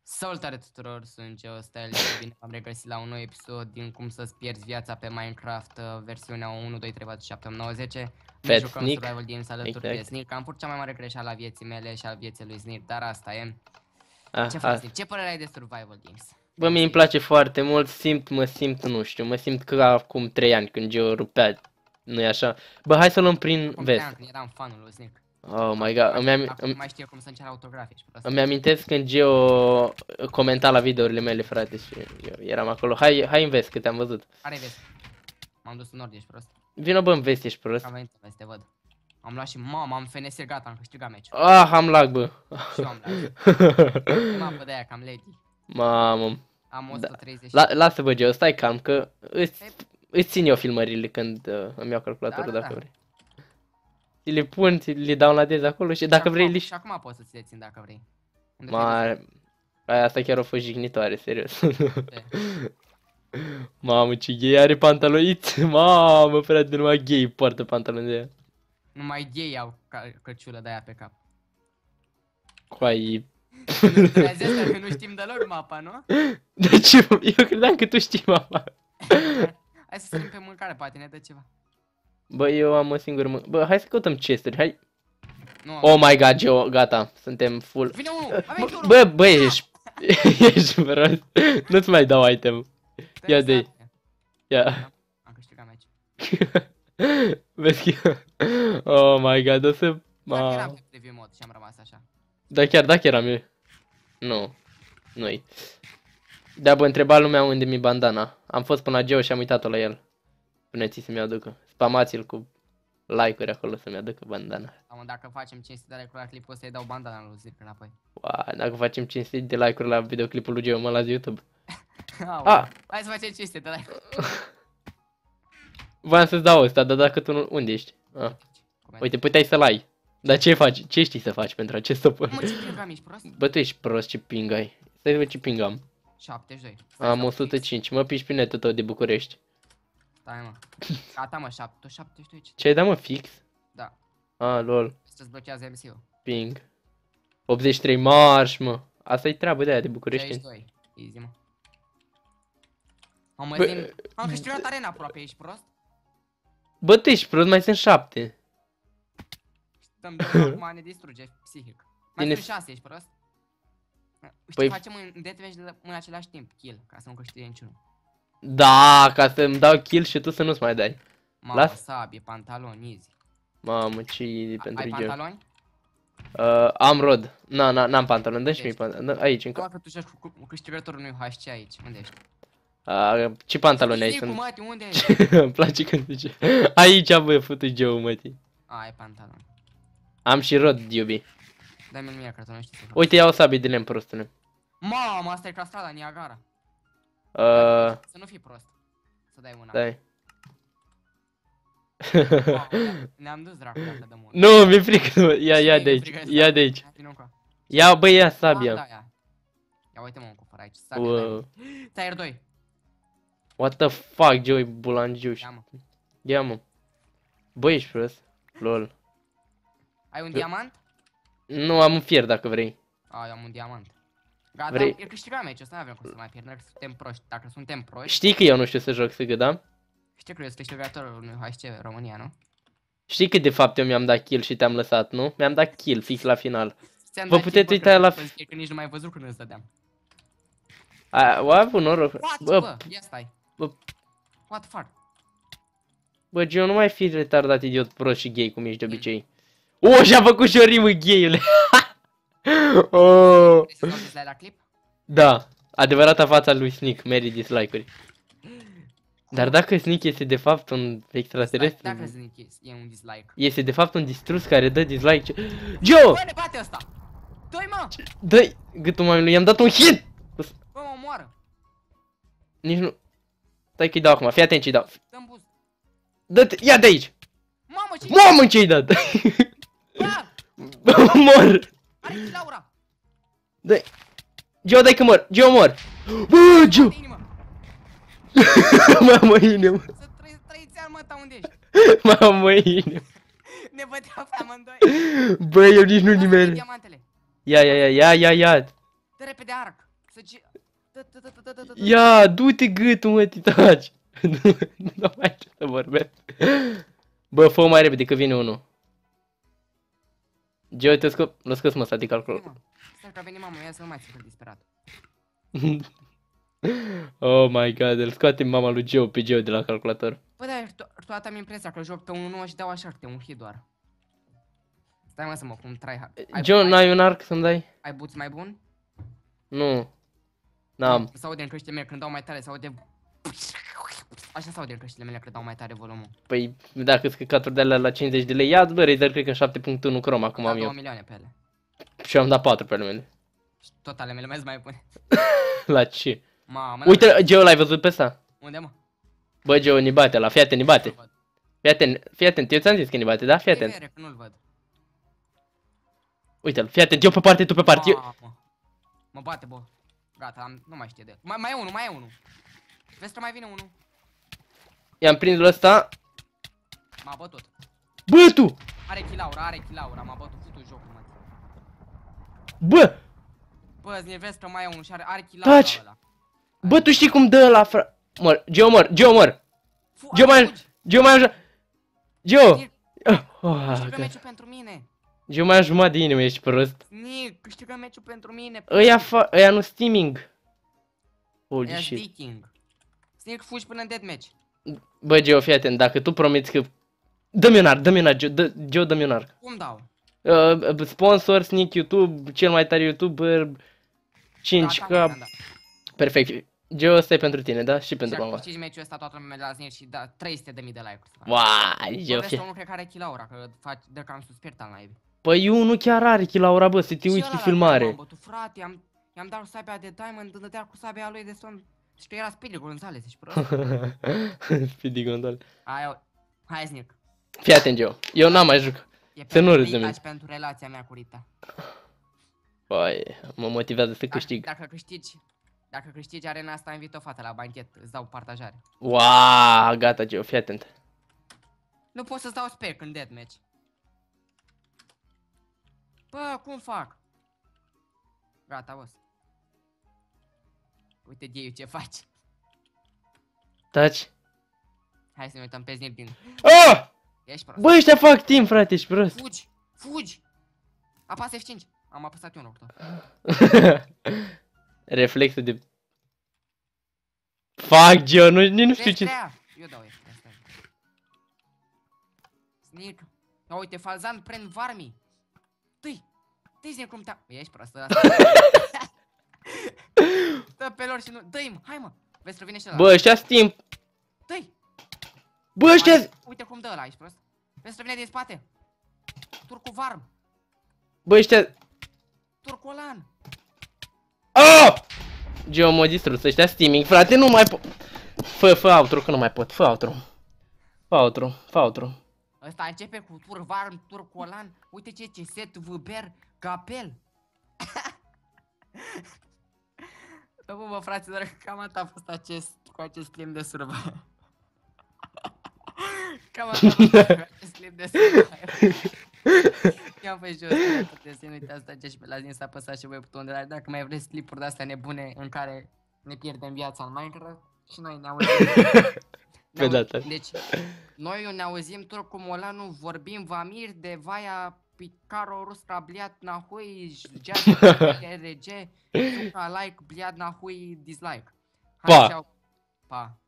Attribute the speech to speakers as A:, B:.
A: Salutare tuturor, sunt Geo Style și bine am regăsit la un nou episod din cum să-ți pierzi viața pe Minecraft, versiunea 1, 2, 3, 4, 7, 8, 9, 10. Ne jucăm
B: Sneak.
A: Survival Games alături
B: Exact.
A: de Sneak. Am făcut cea mai mare greșeală a vieții mele și a vieții lui Sneak, dar asta e. Ce faci, Sneak? Ce părere ai de Survival Games?
B: Bă, mie îmi place foarte mult, mă simt, nu știu, mă simt ca acum 3 ani când Geo rupea, nu-i așa? Bă, hai să luăm prin vest.
A: Când eram fanul lui Sneak.
B: Oh my god,
A: Acum mai știu cum să încerc autografe și
B: îmi amintesc când Geo comenta la videourile mele, frate, și eu eram acolo. Hai în vest, că te-am văzut.
A: Care vezi? M-am dus în nord, ești prost.
B: Vino, bă, în vest, ești prost.
A: Am venit în vest, te văd. Am luat și mama, am FNS, gata, am câștigat meciul.
B: Ah, am lag, bă.
A: Și eu am mapă de aia, cam lady.
B: Mamă.
A: Am 130.
B: Lasă, bă, Geo, stai calm, că îți țin eu filmările când îmi iau calculatorul, dacă vrei. Ți le pun, ți le downloadez acolo și dacă vrei...
A: Și acum poți să ți le țin dacă vrei.
B: Asta chiar a fost jignitoare, serios. Mamă, ce gay are pantaloniți. Mamă, frate, numai gay poartă pantaloni de aia.
A: Numai gay au căciulă de aia pe cap.
B: Coai.
A: Trezește că nu știm deloc mapa, nu?
B: Deci eu credeam că tu știi mapa.
A: Hai să sărim pe mâncare, poate ne dă ceva.
B: Bă, eu am o singură Bă, hai să căutăm chesturi, hai. Oh my god, Geo, gata, suntem full.
A: Vine unul,
B: bă, ești ești prost. Nu-ți mai dau item. Ia de. Ia.
A: Am câștigat meci.
B: Vezi că... Oh my god, o să...
A: Dacă eram pe preview mod și am rămas așa.
B: Da, chiar dacă eram eu. Nu. Nu-i. Da, bă, întreba lumea unde mi bandana. Am fost până la Geo și am uitat-o la el. Puneți să-mi aducă. Spamați-l cu like-uri acolo să-mi aducă bandana.
A: Am, dacă facem 500 de like-uri la clipul ăsta, îi dau bandana lui Zirc înapoi.
B: Wow, dacă facem 500 de like-uri la videoclipul lui Geo, mă las YouTube.
A: Hai să facem 500 de like-uri.
B: Voiam să-ți dau ăsta, dar dacă tu nu... Unde ești? Uite, puteai să-l ai. Dar ce faci? Ce știi să faci pentru acest stop?
A: Mă, ce ping am, ești prost?
B: Bă, tu ești prost, ce ping ai. Stai să văd ce ping am.
A: 72.
B: Am 105, mă piși pe netul tău de București.
A: Stai, mă. Gata, mă, 72.
B: Ce ai dat, mă, fix?
A: Da.
B: Ah, lol.
A: Să-ți blochează MC-ul.
B: Ping. 83 marș, mă. Asta-i treabă de aia de București.
A: 62. Easy, mă. Am câștigat arena aproape, ești prost?
B: Bă, tu ești prost, mai sunt 7.
A: Stăm de acum ne distruge psihic. Mai sunt 6, ești prost? Știi, facem în deathmatch în același timp, kill, ca să nu câștige niciunul.
B: Da, ca să-mi dau kill și tu să nu-ți mai dai.
A: Mamă, sabie, pantaloni, easy.
B: Mamă, ce easy pentru
A: Geo. Ai pantaloni?
B: Am rod. N-am pantaloni, dă-și mie pantaloni. Aici, încă.
A: Dacă tu joci cu câștigătorul unui HC aici, unde ești?
B: Ce pantaloni ai sunt?
A: Măti, unde ești?
B: Îmi place când zice. Aici, bă, futu Geo, mătii.
A: Ai pantaloni.
B: Am și rod, iubi.
A: Dai-mi mie, că tu nu știi să faci.
B: Uite, iau sabie de lemn, prostule.
A: Mamă, asta e ca strada Niagara. Să nu fii prost. Să dai una.
B: Dai.
A: Ne-am dus dracu așa de mult.
B: Nu, mi-e frică. Ia de aici. Ia de aici. Ia, bă, ia sabia.
A: Ia uite, mă, un cufăr aici. Sabia. Tier 2.
B: What the fuck, Joey Bulangiu. Ia, mă. Bă, ești prost. Lol.
A: Ai un diamant?
B: Nu, am un fier dacă vrei.
A: Eu am un diamant. Gata, e câștigat meciul ăsta, nu avem cum să mai pierdem, suntem proști. Dacă suntem proști...
B: Știi că eu nu știu să joc SG, da?
A: Știi că eu sunt câștigătorul unui HC România, nu?
B: Știi că de fapt eu mi-am dat kill și te-am lăsat, nu? Mi-am dat kill fix la final. Vă puteți uita la...
A: Că nici nu mai ai văzut când îți dădeam.
B: Au avut noroc.
A: Bă, ia stai. What the fuck?
B: Bă, Geo, nu mai fi retardat, idiot, prost și gay cum ești de obicei. Și-a făcut și o rimă, gayule.
A: Vrei să dau dislike la clip?
B: Da, adevărata fața lui Sneak, meri dislike-uri. Dar dacă Sneak este de fapt un extraterestru...
A: Dacă Sneak e un dislike.
B: Este de fapt un distrus care dă dislike... Geo!
A: Bă, ne bate ăsta! Dă-i, mă!
B: Dă-i! Gâtul mai i-am dat un hit!
A: Bă, mă omoară!
B: Nici nu... Stai că-i dau acum, fii atent ce-i dau.
A: Dă-mi boost!
B: Dă-te, ia de aici!
A: Mamă,
B: ce-i dat?
A: Bă!
B: Mor!
A: Are și Laura!
B: Dă-i! Geo, dai că mor! Geo, mor! Bă, Geo! Mamă, inimă!
A: Să trăiți ani, mă, ta unde ești?
B: Mamă, inimă!
A: Ne băteau pe amândoi!
B: Bă, eu nici nu nimeni. Ia! Dă
A: repede arc!
B: Ia, du-te gâtul, mă, titaci. Nu mai ce să vorbesc. Bă, fă mai repede că vine unul. Geo, te scop, l-a scos mă, de calcul.
A: Stai că a venit mama, ia să nu mai țin disperat.
B: Oh my god, îl scoate mama lui Geo pe Geo de la calculator.
A: Bă, dar toată am impresia că joc pe 1.9 și dau așa câte un hit doar. Stai mă să mă cum tryhard.
B: Geo, n-ai un arc să-mi dai?
A: Ai boots mai bun?
B: Nu. N-am.
A: S-aude în căștile mele când dau mai tare, s-aude... Așa s-aude în căștile mele când dau mai tare volumul.
B: Păi, dacă îți căcaturi de alea la 50 de lei, ia-ți bă, Razer, cred că în 7.1 Chroma, acum am
A: 2
B: eu.
A: milioane pe ele.
B: Și am dat 4 pe ale mele.
A: Și tot ale mele mai bune.
B: La ce?
A: Mamă,
B: Uite, Geo, l-ai văzut pe ăsta?
A: unde mă?
B: Bă, Geo, ni bate ăla, fii atent, ni bate. Fii atent, eu ți-am zis că ni bate, da? Fii atent.
A: Vere, că nu-l văd.
B: Uite-l, fii atent, eu pe parte, tu pe parte.
A: Mamă. Mă bate, bă. Gata, nu mai știe de el. Mai e unul, mai e unul. Vezi că mai vine unul.
B: I-am prins l ăsta.
A: M-a bătut.
B: Bă, tu!
A: Are chilaura, m-a bătut futul jocul, mă.
B: Bă!
A: Bă, zi, vezi că mai e unul și are chilaura
B: Taci!
A: ăla.
B: Bă, tu știi cum dă ăla, fra... Mor, Geo mor, Geo mor! Geo mai așa... Geo!
A: Câștigă meciul pentru mine.
B: Geo mai am jumătate de inimă, ești prost.
A: Nick, câștigă meciul pentru mine.
B: Ăia nu steaming. Holy
A: Ăia
B: shit.
A: sticking. Snick, fugi până în deathmatch.
B: Bă, Geo, fii atent, dacă tu promiți că... Dă-mi un arc, Geo, dă-mi un arc.
A: Cum dau?
B: Sponsor, Sneak YouTube, cel mai tare YouTuber, 5K.
A: Da.
B: Perfect. Geo, ăsta e pentru tine, da? Și pentru
A: Dacă
B: mama.
A: câștigi meciul ăsta, toată lumea la Snick și da 300.000 de like-uri.
B: Uai, Geo,
A: Vezi că
B: fie.
A: unul cred că are chilaura, că dă cam suspect al naibii.
B: Păi unul chiar are chilaura, bă, să te uiți pe filmare.
A: M-am bătut, frate, i-am dat cu sabia de Diamond, dădea cu sabia lui de son. Și că era Speedy Gonzales, ești prost.
B: Speedy Gonzales.
A: Hai, Snick.
B: Fii atent, Geo. Eu n-am mai jucat. Să nu râzi de mine.
A: E pentru relația mea cu Rita.
B: Păi, mă motivează să câștig.
A: Dacă câștigi arena asta, invit o fată la banchet, îți dau partajare.
B: Wow, gata, Geo, fii atent.
A: Nu pot să-ți dau spec în deathmatch. Bă, cum fac? Gata, boss. Uite, Dieu, ce faci?
B: Taci.
A: Hai să ne uităm pe Snick din...
B: Ah!
A: Ești prost.
B: Bă, ăștia fac timp, frate, ești prost.
A: Fugi! Apasă F5. Am apăsat eu un octo.
B: Reflexul de... Fuck, Geo, nu știu ce...
A: Eu dau F3. Snick. Ia uite, falzan prend varmi. Tăi Snick, cum te-a... Ești prost, ăsta. Dă pe lor și nu... Dă-i, hai mă. Vezi că vine și ăla.
B: Bă, ăștia timp.
A: Dă-i.
B: Bă, ăștia...
A: Uite cum dă ăla, ești prost. Vezi că vine din spate. Turcu varm.
B: Bă, ăștia...
A: Turcolan.
B: Oh! Geo, mă distrus, ăștia steaming, frate, nu mai pot. Fă outro, că nu mai pot, fă outro. Fă outro.
A: Ăsta începe cu tur varm, turcolan. Uite ce set, vâber, capel. Da, bă, fraților, cam atât a fost cu acest clip de survival. Cam atât a fost cu acest clip de survival. I-am fost jos, puteți să nu uitați să și pe la din să apăsați și voi butonul de like dacă mai vreți clipuri de-astea nebune în care ne pierdem viața în Minecraft și noi ne auzim. Deci, noi ne auzim tot cu Molanu, vorbim Vamir de Vaia Picaro Rusca Bliat Nahui Jazz RG Suca like Bliat Nahui dislike. Hai, pa!